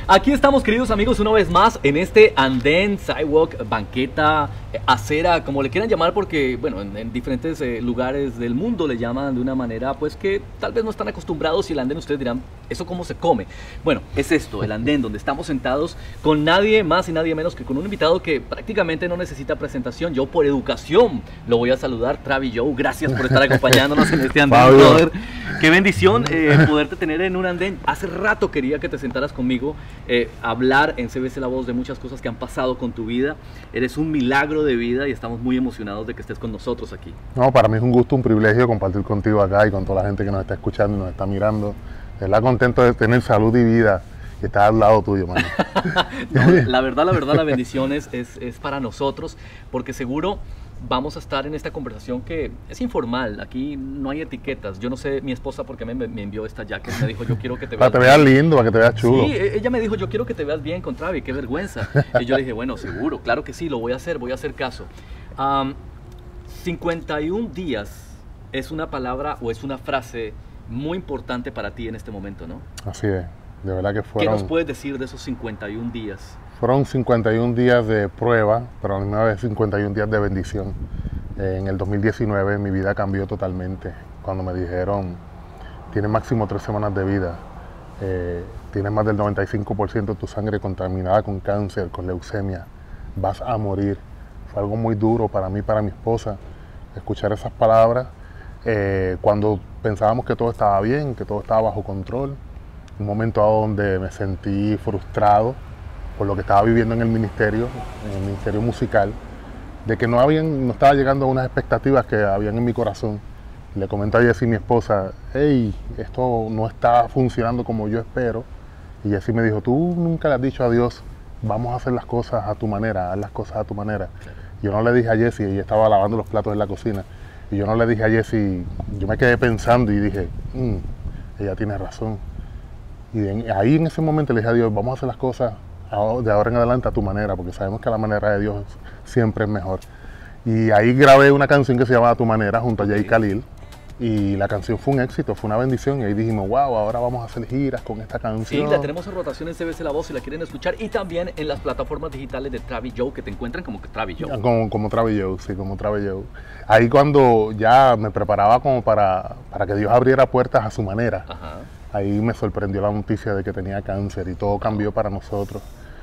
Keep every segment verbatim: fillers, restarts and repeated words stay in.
Aquí estamos, queridos amigos, una vez más en este andén, sidewalk, banqueta, acera, como le quieran llamar, porque, bueno, en, en diferentes eh, lugares del mundo le llaman de una manera, pues, que tal vez no están acostumbrados, y el andén ustedes dirán, ¿eso cómo se come? Bueno, es esto, el andén, donde estamos sentados con nadie más y nadie menos que con un invitado que prácticamente no necesita presentación. Yo, por educación, lo voy a saludar. Travis Joe, gracias por estar acompañándonos en este andén, brother. Qué bendición eh, poderte tener en un andén. Hace rato quería que te sentaras conmigo, eh, hablar en C B C La Voz de muchas cosas que han pasado con tu vida. Eres un milagro de vida y estamos muy emocionados de que estés con nosotros aquí. No, para mí es un gusto, un privilegio compartir contigo acá y con toda la gente que nos está escuchando y nos está mirando. De verdad contento de tener salud y vida y estar al lado tuyo, mano. No, la verdad, la verdad, la bendición es, es, es para nosotros, porque seguro vamos a estar en esta conversación que es informal. Aquí no hay etiquetas. Yo no sé, mi esposa, porque me, me envió esta jacket, me dijo, yo quiero que te veas Para que te veas lindo, para que te veas chulo. Sí, ella me dijo, yo quiero que te veas bien con Travis, qué vergüenza. Y yo le dije, bueno, seguro, claro que sí, lo voy a hacer, voy a hacer caso. Um, cincuenta y un días es una palabra o es una frase muy importante para ti en este momento, ¿no? Así es, de verdad que fueron... ¿Qué nos puedes decir de esos cincuenta y un días? Fueron cincuenta y un días de prueba, pero a la misma vez cincuenta y un días de bendición. Eh, en el dos mil diecinueve mi vida cambió totalmente. Cuando me dijeron, tienes máximo tres semanas de vida, eh, tienes más del noventa y cinco por ciento de tu sangre contaminada con cáncer, con leucemia, vas a morir. Fue algo muy duro para mí, para mi esposa, escuchar esas palabras. Eh, cuando pensábamos que todo estaba bien, que todo estaba bajo control, un momento donde me sentí frustrado por lo que estaba viviendo en el ministerio, en el ministerio musical, de que no, habían, no estaba llegando a unas expectativas que habían en mi corazón. Le comento a Jessie, mi esposa, hey, esto no está funcionando como yo espero. Y Jessie me dijo, tú nunca le has dicho a Dios, vamos a hacer las cosas a tu manera, haz las cosas a tu manera. Yo no le dije a Jessie, ella estaba lavando los platos en la cocina, y yo no le dije a Jessie, yo me quedé pensando y dije, mmm, ella tiene razón. Y en, ahí en ese momento le dije a Dios, vamos a hacer las cosas de ahora en adelante a tu manera, porque sabemos que la manera de Dios siempre es mejor. Y ahí grabé una canción que se llama A Tu Manera junto a Jay Khalil, y la canción fue un éxito, fue una bendición, y ahí dijimos, wow, ahora vamos a hacer giras con esta canción. Sí, la tenemos en rotación en C B C La Voz si la quieren escuchar, y también en las plataformas digitales de Travis Joe, que te encuentran como Travis Joe. Como, como Travis Joe, sí, como Travis Joe. Ahí cuando ya me preparaba como para, para que Dios abriera puertas a su manera, Ajá. Ahí me sorprendió la noticia de que tenía cáncer y todo cambió para nosotros.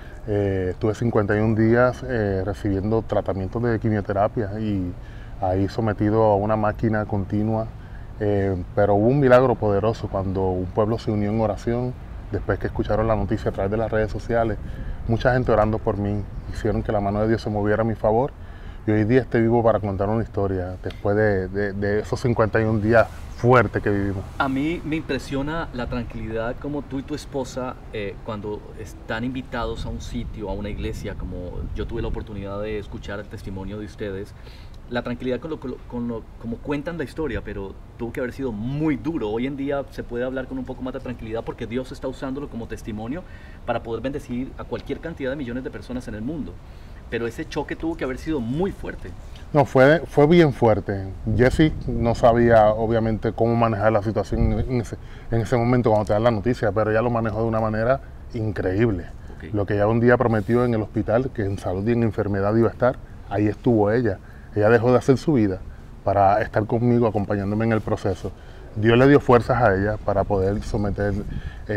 Eh, estuve cincuenta y un días eh, recibiendo tratamientos de quimioterapia y ahí sometido a una máquina continua, eh, pero hubo un milagro poderoso cuando un pueblo se unió en oración después que escucharon la noticia a través de las redes sociales. Mucha gente orando por mí, hicieron que la mano de Dios se moviera a mi favor y hoy día estoy vivo para contar una historia después de, de, de esos cincuenta y un días fuerte que vivimos. A mí me impresiona la tranquilidad como tú y tu esposa eh, cuando están invitados a un sitio, a una iglesia, como yo tuve la oportunidad de escuchar el testimonio de ustedes, la tranquilidad con lo, con lo, con lo como cuentan la historia, pero tuvo que haber sido muy duro. Hoy en día se puede hablar con un poco más de tranquilidad porque Dios está usándolo como testimonio para poder bendecir a cualquier cantidad de millones de personas en el mundo. Pero ese choque tuvo que haber sido muy fuerte. No, fue, fue bien fuerte. Jessie no sabía, obviamente, cómo manejar la situación en ese, en ese momento cuando te dan la noticia, pero ella lo manejó de una manera increíble. Okay. Lo que ella un día prometió en el hospital, que en salud y en enfermedad iba a estar, ahí estuvo ella. Ella dejó de hacer su vida para estar conmigo, acompañándome en el proceso. Dios le dio fuerzas a ella para poder someter eh,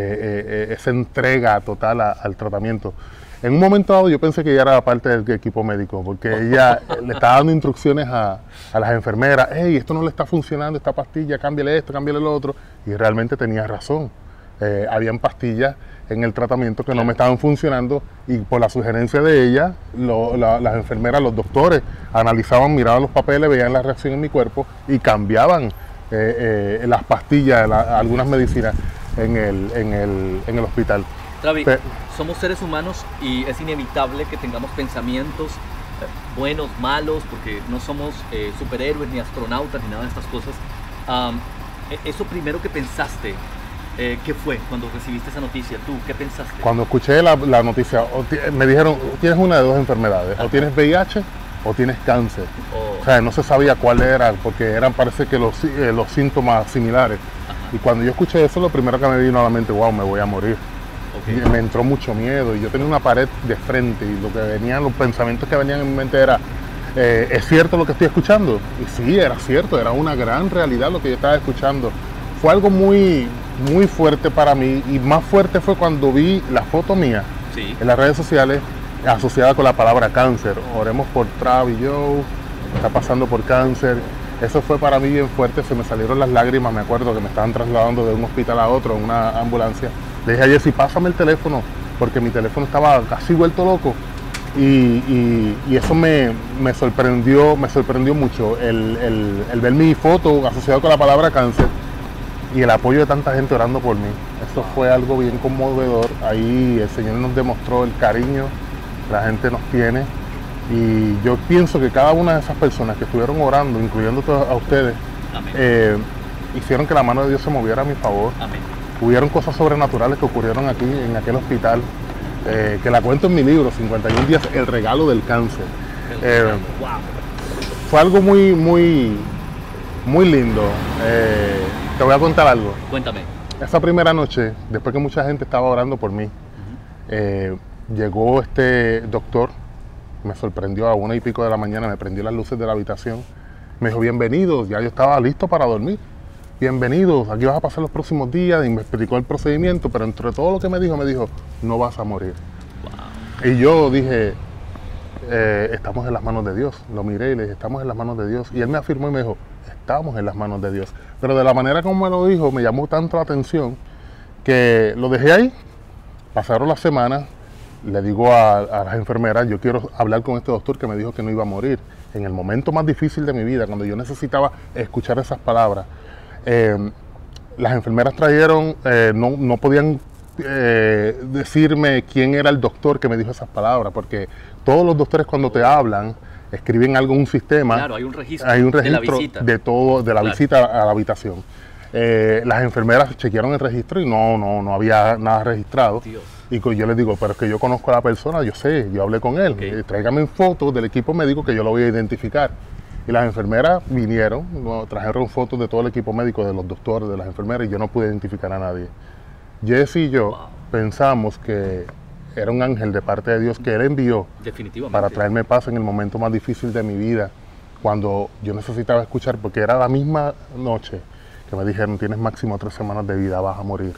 eh, esa entrega total a, al tratamiento. En un momento dado yo pensé que ella era parte del equipo médico, porque ella le estaba dando instrucciones a, a las enfermeras, hey, esto no le está funcionando, esta pastilla, cámbiale esto, cámbiale lo otro, y realmente tenía razón. Eh, habían pastillas en el tratamiento que no me estaban funcionando y por la sugerencia de ella, lo, la, las enfermeras, los doctores, analizaban, miraban los papeles, veían la reacción en mi cuerpo y cambiaban eh, eh, las pastillas, la, algunas medicinas en el, en el, en el hospital. Travis, somos seres humanos y es inevitable que tengamos pensamientos eh, buenos, malos, porque no somos eh, superhéroes ni astronautas ni nada de estas cosas. Um, eso primero que pensaste, eh, ¿qué fue cuando recibiste esa noticia? ¿Tú qué pensaste? Cuando escuché la, la noticia, me dijeron, tienes una de dos enfermedades, Ajá. o tienes V I H o tienes cáncer. Oh. O sea, no se sabía cuál era, porque eran, parece que los, eh, los síntomas similares. Ajá. Y cuando yo escuché eso, lo primero que me vino a la mente, wow, me voy a morir. Okay. Me entró mucho miedo y yo tenía una pared de frente y lo que venían, los pensamientos que venían en mi mente era, eh, ¿es cierto lo que estoy escuchando? Y sí, era cierto, era una gran realidad lo que yo estaba escuchando. Fue algo muy, muy fuerte para mí y más fuerte fue cuando vi la foto mía sí. en las redes sociales asociada con la palabra cáncer. Oremos por Travis Joe, está pasando por cáncer. Eso fue para mí bien fuerte, se me salieron las lágrimas, me acuerdo que me estaban trasladando de un hospital a otro en una ambulancia. Le dije a Jessy, pásame el teléfono, porque mi teléfono estaba casi vuelto loco. Y, y, y eso me, me sorprendió, me sorprendió mucho, el, el, el ver mi foto asociada con la palabra cáncer y el apoyo de tanta gente orando por mí. Eso fue algo bien conmovedor. Ahí el Señor nos demostró el cariño que la gente nos tiene. Y yo pienso que cada una de esas personas que estuvieron orando, incluyendo a ustedes, eh, hicieron que la mano de Dios se moviera a mi favor. Amén. Hubieron cosas sobrenaturales que ocurrieron aquí, en aquel hospital, eh, que la cuento en mi libro, cincuenta y un días, el regalo del cáncer. Eh, wow. Fue algo muy, muy, muy lindo. Eh, te voy a contar algo. Cuéntame. Esa primera noche, después que mucha gente estaba orando por mí, uh-huh. eh, llegó este doctor. Me sorprendió a una y pico de la mañana, me prendió las luces de la habitación. Me dijo, bienvenidos, ya yo estaba listo para dormir. Bienvenidos, aquí vas a pasar los próximos días, y me explicó el procedimiento, pero entre todo lo que me dijo, me dijo, no vas a morir. Wow. Y yo dije, eh, estamos en las manos de Dios. Lo miré y le dije, estamos en las manos de Dios. Y él me afirmó y me dijo, estamos en las manos de Dios. Pero de la manera como me lo dijo, me llamó tanto la atención que lo dejé ahí. Pasaron las semanas. Le digo a, a las enfermeras, yo quiero hablar con este doctor que me dijo que no iba a morir. En el momento más difícil de mi vida, cuando yo necesitaba escuchar esas palabras, eh, las enfermeras trajeron, eh, no, no podían eh, decirme quién era el doctor que me dijo esas palabras, porque todos los doctores cuando te hablan, escriben algo en un sistema. Claro, hay un registro, hay un registro de la visita. De todo, de la claro. visita a la habitación. Eh, las enfermeras chequearon el registro y no, no, no había nada registrado. Dios. Y yo les digo, pero es que yo conozco a la persona, yo sé, yo hablé con él. Okay. Tráigame fotos del equipo médico que yo lo voy a identificar. Y las enfermeras vinieron, trajeron fotos de todo el equipo médico, de los doctores, de las enfermeras, y yo no pude identificar a nadie. Jessy y yo wow. pensamos que era un ángel de parte de Dios que Él envió para traerme paz en el momento más difícil de mi vida, cuando yo necesitaba escuchar, porque era la misma noche que me dijeron, tienes máximo tres semanas de vida, vas a morir.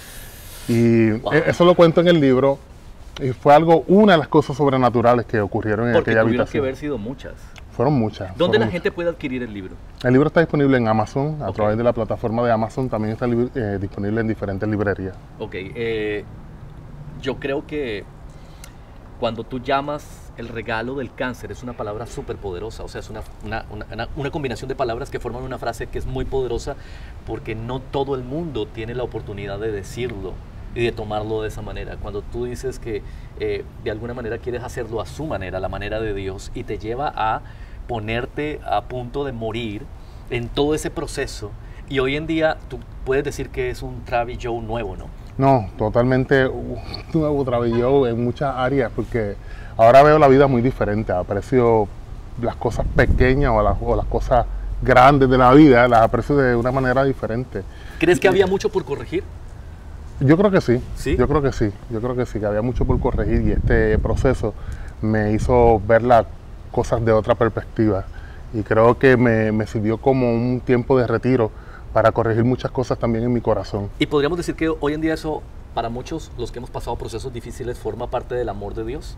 Y wow. eso lo cuento en el libro, y fue algo, una de las cosas sobrenaturales que ocurrieron en Porque aquella tuvieron habitación. que haber sido muchas. Fueron muchas. ¿Dónde fueron la muchas. gente puede adquirir el libro? El libro está disponible en Amazon, a okay. través de la plataforma de Amazon, también está eh, disponible en diferentes librerías. Ok, eh, yo creo que cuando tú llamas el regalo del cáncer, es una palabra súper poderosa, o sea, es una, una, una, una combinación de palabras que forman una frase que es muy poderosa, porque no todo el mundo tiene la oportunidad de decirlo y de tomarlo de esa manera. Cuando tú dices que eh, de alguna manera quieres hacerlo a su manera, la manera de Dios, y te lleva a ponerte a punto de morir en todo ese proceso, y hoy en día tú puedes decir que es un Travis Joe nuevo, ¿no? No, totalmente un nuevo Travis Joe en muchas áreas, porque ahora veo la vida muy diferente, aprecio las cosas pequeñas o las, o las cosas grandes de la vida, las aprecio de una manera diferente. ¿Crees que había mucho por corregir? Yo creo que sí, ¿Sí? yo creo que sí, yo creo que sí, que había mucho por corregir, y este proceso me hizo ver las cosas de otra perspectiva, y creo que me, me sirvió como un tiempo de retiro para corregir muchas cosas también en mi corazón. Y podríamos decir que hoy en día eso, para muchos, los que hemos pasado procesos difíciles, forma parte del amor de Dios.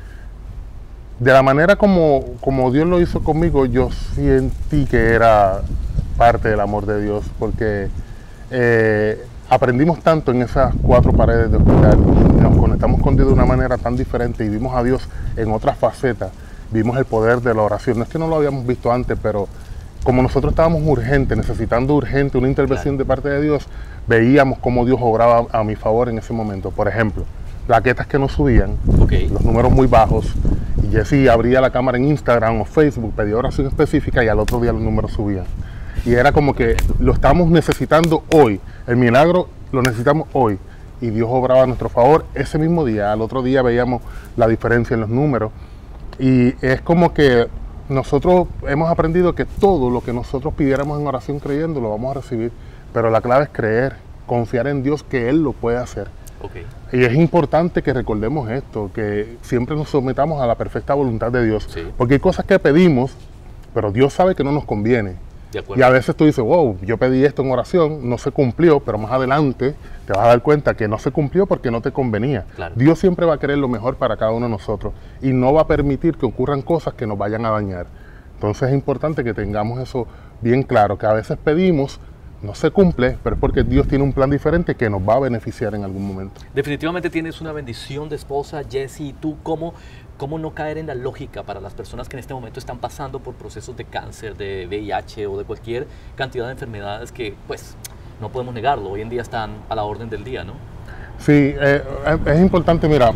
De la manera como, como Dios lo hizo conmigo, yo sentí que era parte del amor de Dios, porque eh, aprendimos tanto en esas cuatro paredes de hospital, nos conectamos con Dios de una manera tan diferente y vimos a Dios en otras facetas, vimos el poder de la oración. No es que no lo habíamos visto antes, pero como nosotros estábamos urgentes, necesitando urgente una intervención claro. de parte de Dios, veíamos cómo Dios obraba a mi favor en ese momento. Por ejemplo, plaquetas que no subían, okay. los números muy bajos, y Jessy abría la cámara en Instagram o Facebook, pedía oración específica y al otro día los números subían. Y era como que lo estamos necesitando hoy, el milagro lo necesitamos hoy, y Dios obraba a nuestro favor ese mismo día. Al otro día veíamos la diferencia en los números, y es como que nosotros hemos aprendido que todo lo que nosotros pidiéramos en oración creyendo lo vamos a recibir, pero la clave es creer, confiar en Dios que Él lo puede hacer. Okay. Y es importante que recordemos esto, que siempre nos sometamos a la perfecta voluntad de Dios. Sí. Porque hay cosas que pedimos, pero Dios sabe que no nos conviene. De acuerdo. Y a veces tú dices, wow, yo pedí esto en oración, no se cumplió, pero más adelante te vas a dar cuenta que no se cumplió porque no te convenía. Claro. Dios siempre va a querer lo mejor para cada uno de nosotros y no va a permitir que ocurran cosas que nos vayan a dañar. Entonces es importante que tengamos eso bien claro, que a veces pedimos, no se cumple, pero es porque Dios tiene un plan diferente que nos va a beneficiar en algún momento. Definitivamente tienes una bendición de esposa, Jesse. ¿Y tú cómo, cómo no caer en la lógica para las personas que en este momento están pasando por procesos de cáncer, de V I H o de cualquier cantidad de enfermedades que, pues, no podemos negarlo, hoy en día están a la orden del día, ¿no? Sí, eh, es importante, mira,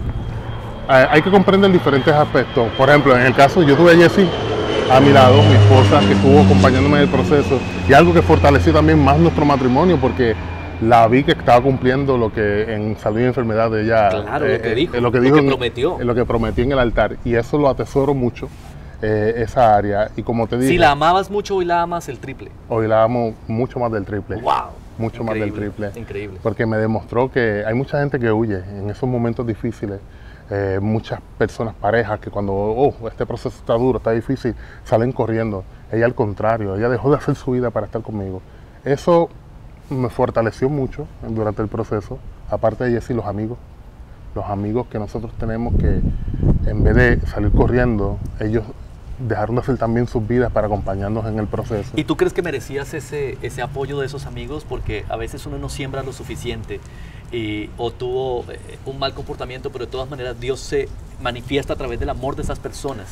eh, hay que comprender diferentes aspectos. Por ejemplo, en el caso, yo tuve a Jesse a mi lado, mi esposa, que estuvo acompañándome en el proceso, y algo que fortaleció también más nuestro matrimonio, porque la vi que estaba cumpliendo lo que en salud y enfermedad de ella, claro, eh, lo que dijo, eh, lo que, lo dijo que en, prometió. En lo que prometió en el altar, y eso lo atesoro mucho, eh, esa área, y como te dije... Si la amabas mucho, hoy la amas el triple. Hoy la amo mucho más del triple. ¡Wow! Mucho Increíble, más del triple. Increíble. Porque me demostró que hay mucha gente que huye en esos momentos difíciles. Eh, muchas personas, parejas, que cuando oh, este proceso está duro, está difícil, salen corriendo. Ella al contrario, ella dejó de hacer su vida para estar conmigo. Eso me fortaleció mucho durante el proceso. Aparte de Jesse, los amigos. Los amigos que nosotros tenemos que en vez de salir corriendo, ellos dejaron de hacer también sus vidas para acompañarnos en el proceso. ¿Y tú crees que merecías ese, ese apoyo de esos amigos? Porque a veces uno no siembra lo suficiente y, o tuvo eh, un mal comportamiento, pero de todas maneras Dios se manifiesta a través del amor de esas personas.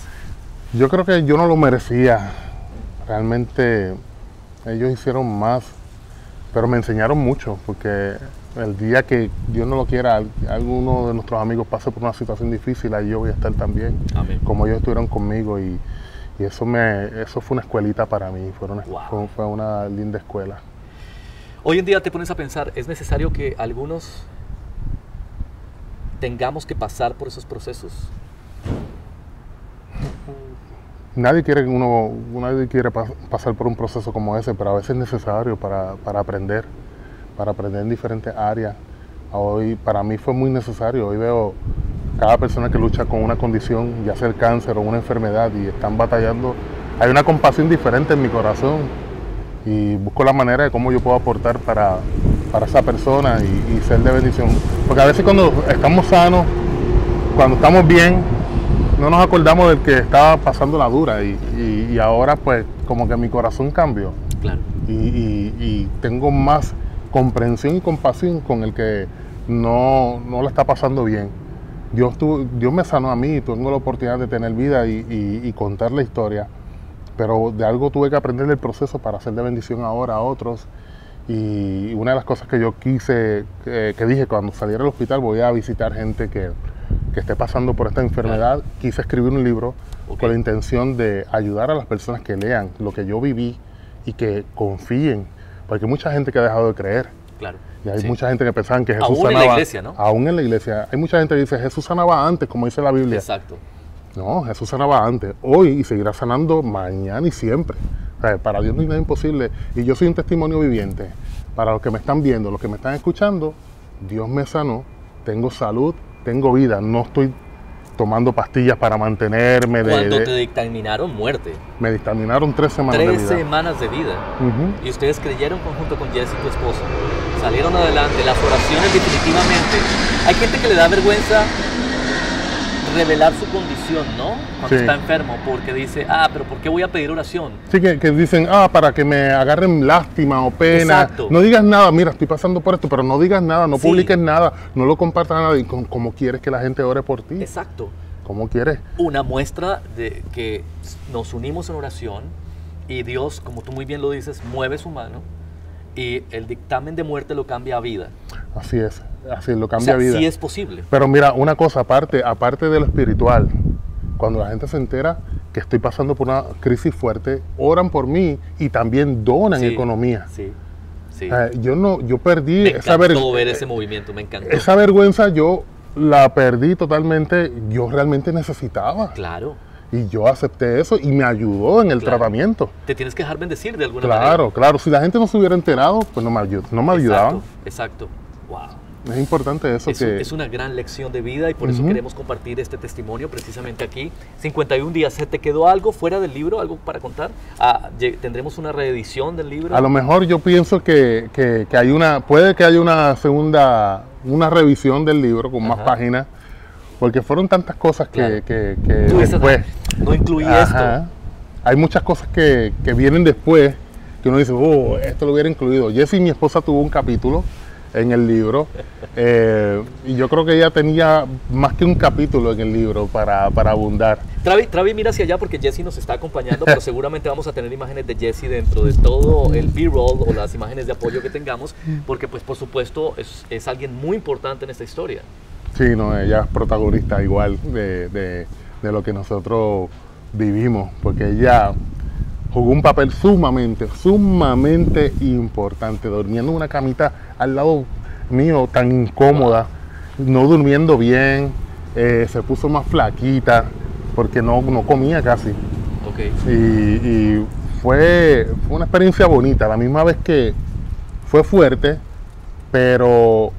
Yo creo que yo no lo merecía. Realmente ellos hicieron más, pero me enseñaron mucho, porque el día que Dios no lo quiera, alguno de nuestros amigos pase por una situación difícil, ahí yo voy a estar también. Amén. Como ellos estuvieron conmigo, y, y eso, me, eso fue una escuelita para mí, fue una, wow. fue, fue una linda escuela. Hoy en día te pones a pensar, ¿es necesario que algunos tengamos que pasar por esos procesos? Nadie quiere, uno, nadie quiere pas, pasar por un proceso como ese, pero a veces es necesario para, para aprender, para aprender en diferentes áreas. Hoy para mí fue muy necesario. Hoy veo cada persona que lucha con una condición, ya sea el cáncer o una enfermedad, y están batallando. Hay una compasión diferente en mi corazón y busco la manera de cómo yo puedo aportar para, para esa persona y, y ser de bendición. Porque a veces cuando estamos sanos, cuando estamos bien, no nos acordamos del que estaba pasando la dura, y, y, y ahora pues como que mi corazón cambió. Claro. Y, y, y tengo más comprensión y compasión con el que no, no le está pasando bien. Dios, tu, Dios me sanó a mí y tengo la oportunidad de tener vida y, y, y contar la historia, pero de algo tuve que aprender del proceso para hacer de bendición ahora a otros. Y una de las cosas que yo quise, que, que dije cuando saliera del hospital, voy a visitar gente que, que esté pasando por esta enfermedad. Claro. Quise escribir un libro okay. con la intención de ayudar a las personas que lean lo que yo viví y que confíen, porque hay mucha gente que ha dejado de creer. Claro. Y hay sí. mucha gente que pensaban que Jesús aún sanaba. Aún en la iglesia, ¿no? Aún en la iglesia. Hay mucha gente que dice, Jesús sanaba antes, como dice la Biblia. Exacto. No, Jesús sanaba antes, hoy, y seguirá sanando mañana y siempre. O sea, para Dios no hay nada imposible. Y yo soy un testimonio viviente. Para los que me están viendo, los que me están escuchando, Dios me sanó, tengo salud, tengo vida. No estoy tomando pastillas para mantenerme. De, Cuando de, te dictaminaron muerte. Me dictaminaron tres semanas tres de vida. Tres semanas de vida. Uh-huh. Y ustedes creyeron conjunto con Jesse, tu esposa. Salieron adelante. Las oraciones definitivamente. Hay gente que le da vergüenza revelar su condición, ¿no? Cuando sí. está enfermo, porque dice, ah, pero ¿por qué voy a pedir oración? Sí, que, que dicen, ah, para que me agarren lástima o pena. Exacto. No digas nada, mira, estoy pasando por esto, pero no digas nada, no sí. publiques nada, no lo compartas a nadie. ¿Cómo quieres que la gente ore por ti? Exacto. ¿Cómo quieres? Una muestra de que nos unimos en oración y Dios, como tú muy bien lo dices, mueve su mano y el dictamen de muerte lo cambia a vida. Así es, así lo cambia o sea, a vida. Sí es posible. Pero mira, una cosa aparte, aparte de lo espiritual, cuando la gente se entera que estoy pasando por una crisis fuerte, oran por mí y también donan sí, economía. Sí, sí. Eh, yo no, yo perdí me esa encantó ver ese movimiento, me encantó. Esa vergüenza yo la perdí totalmente. Yo realmente necesitaba. Claro. Y yo acepté eso y me ayudó en el claro. tratamiento. Te tienes que dejar bendecir de alguna claro, manera. Claro, claro. Si la gente no se hubiera enterado, pues no me, ayud no me exacto, ayudaban. Exacto. Wow. Es importante eso. Es, que... es una gran lección de vida y por eso uh-huh. queremos compartir este testimonio precisamente aquí. cincuenta y un días, ¿se te quedó algo fuera del libro, algo para contar? Ah, ¿Tendremos una reedición del libro? A lo mejor yo pienso que, que, que hay una, puede que haya una segunda, una revisión del libro con Ajá. más páginas, porque fueron tantas cosas que, claro. que, que después... No incluí Ajá. esto. Hay muchas cosas que, que vienen después, que uno dice, oh, esto lo hubiera incluido. Jessie, mi esposa, tuvo un capítulo en el libro, eh, y yo creo que ella tenía más que un capítulo en el libro para, para abundar. Travi, Travi, mira hacia allá porque Jessie nos está acompañando, pero seguramente vamos a tener imágenes de Jessie dentro de todo el B-roll o las imágenes de apoyo que tengamos, porque pues por supuesto es, es alguien muy importante en esta historia. Sí, no, ella es protagonista igual de, de, de lo que nosotros vivimos, porque ella jugó un papel sumamente, sumamente importante, durmiendo en una camita al lado mío tan incómoda, no durmiendo bien, eh, se puso más flaquita porque no, no comía casi. Okay. Y, y fue, fue una experiencia bonita, a la misma vez que fue fuerte, pero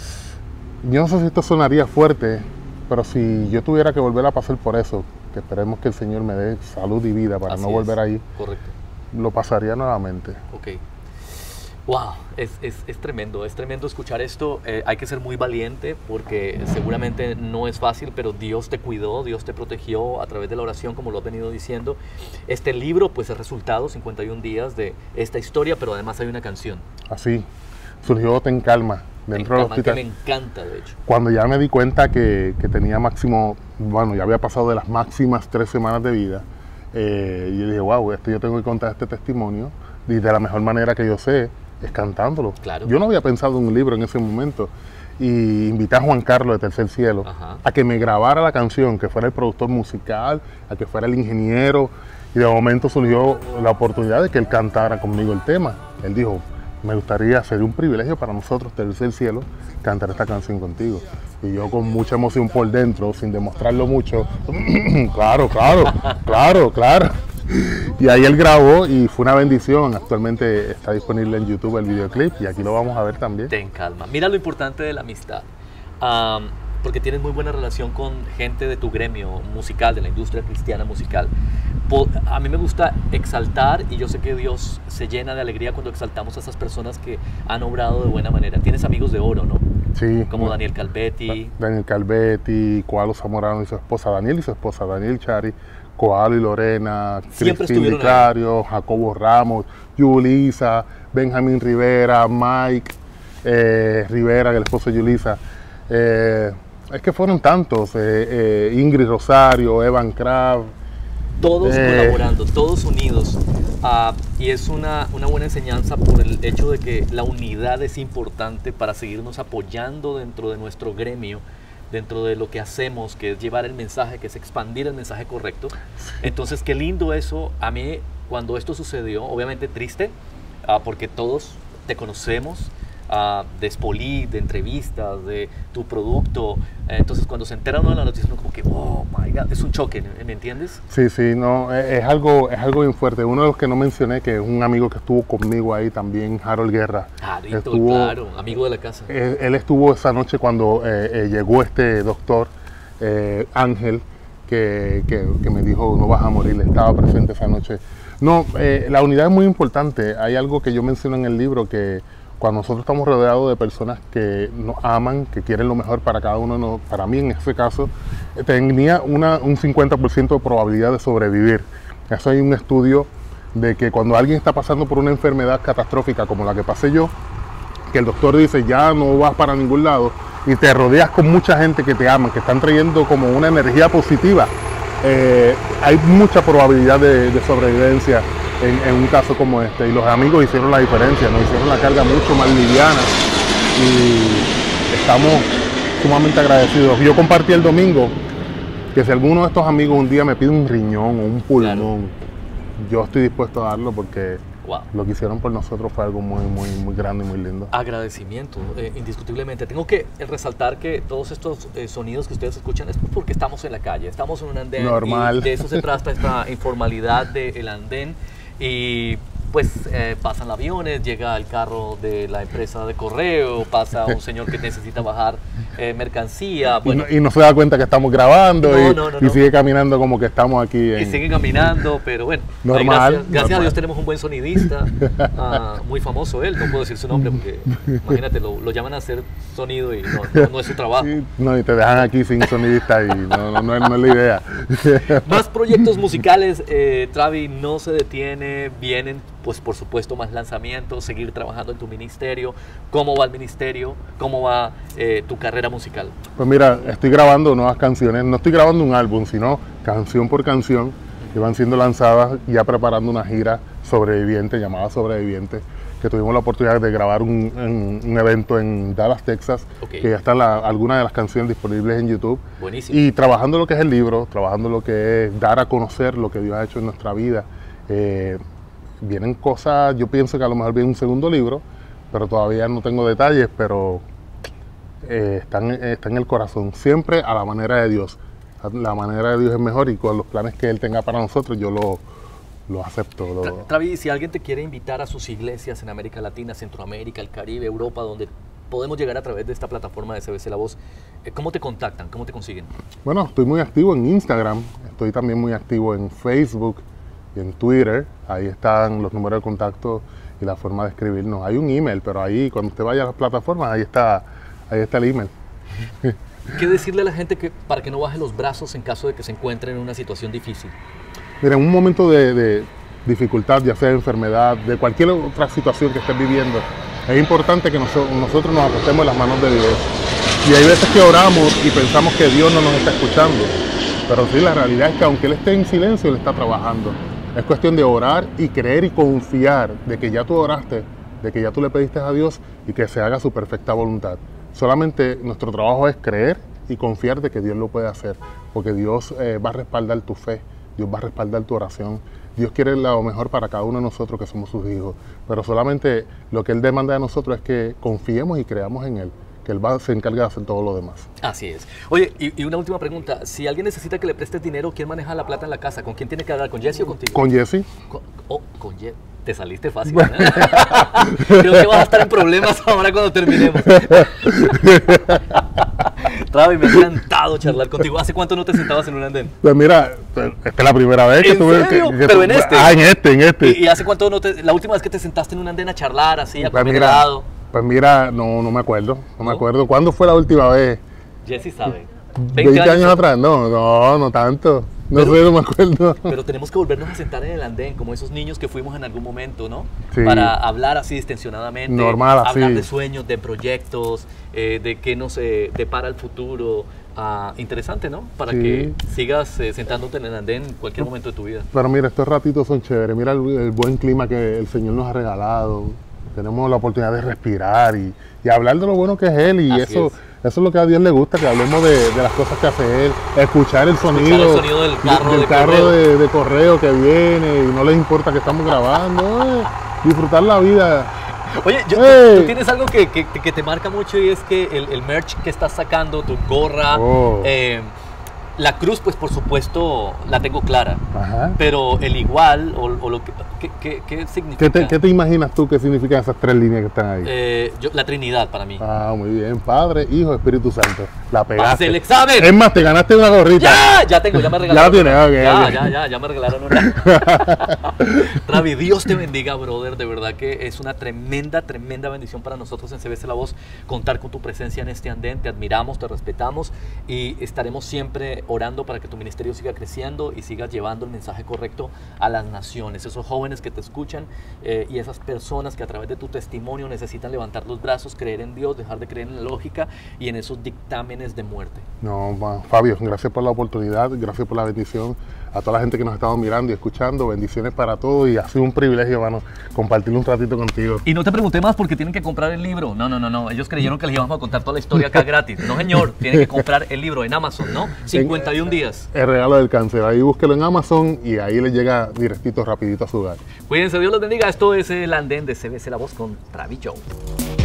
yo no sé si esto sonaría fuerte, pero si yo tuviera que volver a pasar por eso, que esperemos que el Señor me dé salud y vida para Así no volver es. ahí, Correcto. Lo pasaría nuevamente. Ok. Wow, es, es, es tremendo, es tremendo escuchar esto. Eh, hay que ser muy valiente porque seguramente no es fácil, pero Dios te cuidó, Dios te protegió a través de la oración, como lo has venido diciendo. Este libro, pues, es resultado, cincuenta y un días de esta historia, pero además hay una canción. Así, surgió Ten Calma. Dentro del hospital, que me encanta, de hecho. Cuando ya me di cuenta que, que tenía máximo, bueno, ya había pasado de las máximas tres semanas de vida, eh, y yo dije, wow, esto yo tengo que contar este testimonio, y de la mejor manera que yo sé, es cantándolo. Claro. Yo no había pensado en un libro en ese momento, y invité a Juan Carlos de Tercer Cielo Ajá. a que me grabara la canción, que fuera el productor musical, a que fuera el ingeniero, y de momento surgió la oportunidad de que él cantara conmigo el tema. Él dijo, me gustaría, sería un privilegio para nosotros, Tercer Cielo, cantar esta canción contigo. Y yo con mucha emoción por dentro, sin demostrarlo mucho, claro, claro, claro, claro. Y ahí él grabó y fue una bendición. Actualmente está disponible en YouTube el videoclip y aquí lo vamos a ver también. Ten calma. Mira lo importante de la amistad. Um, porque tienes muy buena relación con gente de tu gremio musical, de la industria cristiana musical. A mí me gusta exaltar y yo sé que Dios se llena de alegría cuando exaltamos a esas personas que han obrado de buena manera. Tienes amigos de oro, ¿no? Sí. Como Daniel Calvetti. Daniel Calvetti, Coalo Zamorano y su esposa, Daniel y su esposa, Daniel Chari, Coalo y Lorena, Cristina Vicario, Jacobo Ramos, Yulisa, Benjamín Rivera, Mike eh, Rivera, el esposo de Yulisa. Eh, es que fueron tantos, eh, eh, Ingrid Rosario, Evan Crabb. Todos eh. colaborando, todos unidos. Uh, y es una, una buena enseñanza por el hecho de que la unidad es importante para seguirnos apoyando dentro de nuestro gremio, dentro de lo que hacemos, que es llevar el mensaje, que es expandir el mensaje correcto. Entonces, qué lindo eso. A mí, cuando esto sucedió, obviamente triste, uh, porque todos te conocemos, Uh, de Spoli, de entrevistas, de tu producto. Entonces, cuando se entera uno de la noticia, uno como que, oh my God, es un choque, ¿me entiendes? Sí, sí, no, es, es algo es algo bien fuerte. Uno de los que no mencioné, que es un amigo que estuvo conmigo ahí también, Harold Guerra. Jarito, estuvo, claro, amigo de la casa. Él, él estuvo esa noche cuando eh, eh, llegó este doctor, eh, Ángel, que, que, que me dijo, no vas a morir, estaba presente esa noche. No, eh, la unidad es muy importante. Hay algo que yo menciono en el libro, que cuando nosotros estamos rodeados de personas que nos aman, que quieren lo mejor para cada uno, no, para mí en este caso, tenía una, un cincuenta por ciento de probabilidad de sobrevivir. Eso hay un estudio de que cuando alguien está pasando por una enfermedad catastrófica como la que pasé yo, que el doctor dice ya no vas para ningún lado y te rodeas con mucha gente que te aman, que están trayendo como una energía positiva, eh, hay mucha probabilidad de, de sobrevivencia. En, en un caso como este, y los amigos hicieron la diferencia, nos hicieron la carga mucho más liviana y estamos sumamente agradecidos. Yo compartí el domingo que si alguno de estos amigos un día me pide un riñón o un pulmón, claro, yo estoy dispuesto a darlo porque wow, lo que hicieron por nosotros fue algo muy, muy, muy grande y muy lindo. Agradecimiento, eh, indiscutiblemente. Tengo que resaltar que todos estos eh, sonidos que ustedes escuchan es porque estamos en la calle, estamos en un andén. Normal. Y de eso se trata esta informalidad del andén. Y pues eh, pasan aviones, llega el carro de la empresa de correo, pasa un señor que necesita bajar eh, mercancía. Bueno, y, no, y no se da cuenta que estamos grabando no, y, no, no, y no. sigue caminando como que estamos aquí. En... Y sigue caminando, pero bueno. Normal. Gracias, gracias normal. a Dios tenemos un buen sonidista, uh, muy famoso él, no puedo decir su nombre porque imagínate, lo, lo llaman a hacer sonido y no, no, no es su trabajo. Sí, no, y te dejan aquí sin sonidista y no, no, no, es, no es la idea. Más proyectos musicales, eh, Travi no se detiene, vienen pues por supuesto más lanzamientos, seguir trabajando en tu ministerio. ¿Cómo va el ministerio? ¿Cómo va eh, tu carrera musical? Pues mira, estoy grabando nuevas canciones, no estoy grabando un álbum, sino canción por canción, que van siendo lanzadas, ya preparando una gira Sobreviviente, llamada Sobreviviente, que tuvimos la oportunidad de grabar un, un, un evento en Dallas, Texas, okay. que ya están algunas de las canciones disponibles en YouTube. Buenísimo. Y trabajando lo que es el libro, trabajando lo que es dar a conocer lo que Dios ha hecho en nuestra vida. Eh, vienen cosas, yo pienso que a lo mejor viene un segundo libro, pero todavía no tengo detalles, pero eh, están, está en el corazón, siempre a la manera de Dios. La manera de Dios es mejor y con los planes que Él tenga para nosotros yo lo, lo acepto. Lo... Tra Travi, si alguien te quiere invitar a sus iglesias en América Latina, Centroamérica, el Caribe, Europa, donde podemos llegar a través de esta plataforma de C B C La Voz, ¿cómo te contactan? ¿Cómo te consiguen? Bueno, estoy muy activo en Instagram, estoy también muy activo en Facebook y en Twitter. Ahí están los números de contacto y la forma de escribirnos. Hay un email, pero ahí cuando usted vaya a las plataformas, ahí está, ahí está el email. ¿Qué decirle a la gente que, para que no baje los brazos en caso de que se encuentre en una situación difícil? Mira, en un momento de, de dificultad, ya sea de enfermedad, de cualquier otra situación que estés viviendo, es importante que nosotros, nosotros nos acostemos en las manos de Dios. Y hay veces que oramos y pensamos que Dios no nos está escuchando, pero sí, la realidad es que aunque Él esté en silencio, Él está trabajando. Es cuestión de orar y creer y confiar de que ya tú oraste, de que ya tú le pediste a Dios y que se haga su perfecta voluntad. Solamente nuestro trabajo es creer y confiar de que Dios lo puede hacer, porque Dios eh, va a respaldar tu fe, Dios va a respaldar tu oración. Dios quiere lo mejor para cada uno de nosotros que somos sus hijos, pero solamente lo que Él demanda de nosotros es que confiemos y creamos en Él, que Él va, se encarga de hacer todo lo demás. Así es. Oye, y, y una última pregunta, si alguien necesita que le prestes dinero, ¿quién maneja la plata en la casa? ¿Con quién tiene que hablar? ¿Con Jesse o contigo? Con Jesse. Con, oh, con Jesse. Te saliste fácil, ¿no? Creo que vas a estar en problemas ahora cuando terminemos. Travi, me ha encantado charlar contigo. ¿Hace cuánto no te sentabas en un andén? Pues mira, esta es la primera vez que ¿En tuve... serio? Que, que Pero tu, en este. Ah, en este, en este. ¿Y, y hace cuánto no te... la última vez que te sentaste en un andén a charlar, así, a pues comer mira, helado? Pues mira, no, no me acuerdo, no me ¿No? acuerdo. ¿Cuándo fue la última vez? Jesse sabe. veinte años atrás, no, no, no tanto. No Pero, sé, no me acuerdo. Pero tenemos que volvernos a sentar en el andén, como esos niños que fuimos en algún momento, ¿no? Sí. Para hablar así distensionadamente. Normal, así. Hablar de sueños, de proyectos, eh, de qué nos eh, depara el futuro. Ah, interesante, ¿no? Para Sí. que sigas eh, sentándote en el andén en cualquier momento de tu vida. Pero mira, estos ratitos son chéveres. Mira el, el buen clima que el Señor nos ha regalado. Tenemos la oportunidad de respirar y, y hablar de lo bueno que es Él. Y Así eso, es. eso es lo que a Dios le gusta, que hablemos de, de las cosas que hace Él. Escuchar el sonido, el sonido del carro del de carro correo. De, de correo que viene y no les importa que estamos grabando. Eh, disfrutar la vida. Oye, yo, ¡Hey! tú, tú tienes algo que, que, que te marca mucho y es que el, el merch que estás sacando, tu gorra, Oh. eh, la cruz, pues por supuesto la tengo clara, Ajá. pero el igual o, o lo que, ¿qué, qué, qué significa? ¿Qué te, ¿Qué te imaginas tú que significan esas tres líneas que están ahí? Eh, yo, la Trinidad para mí. Ah, muy bien. Padre, Hijo, Espíritu Santo. La ¡Haz pegaste. el examen! Es más, te ganaste una gorrita. ¡Ya! Ya tengo, ya me regalaron. Ya la tienes, una. ok, ya, ok. ya, ya, ya me regalaron una. Travi, Dios te bendiga, brother. De verdad que es una tremenda, tremenda bendición para nosotros en C B C La Voz contar con tu presencia en este andén. Te admiramos, te respetamos y estaremos siempre orando para que tu ministerio siga creciendo y sigas llevando el mensaje correcto a las naciones. Esos jóvenes que te escuchan eh, y esas personas que a través de tu testimonio necesitan levantar los brazos, creer en Dios, dejar de creer en la lógica y en esos dictámenes de muerte. No, ma, Fabio, gracias por la oportunidad, gracias por la bendición a toda la gente que nos ha estado mirando y escuchando. Bendiciones para todos y ha sido un privilegio, hermano, compartir un ratito contigo. Y no te pregunté más porque tienen que comprar el libro. No, no, no, no. Ellos creyeron que les íbamos a contar toda la historia acá gratis. No, señor. Tienen que comprar el libro en Amazon, ¿no? cincuenta y un días. El regalo del cáncer. Ahí búsquelo en Amazon y ahí le llega directito, rapidito a su hogar. Cuídense, Dios los bendiga. Esto es el andén de C B C La Voz con Travi Joe.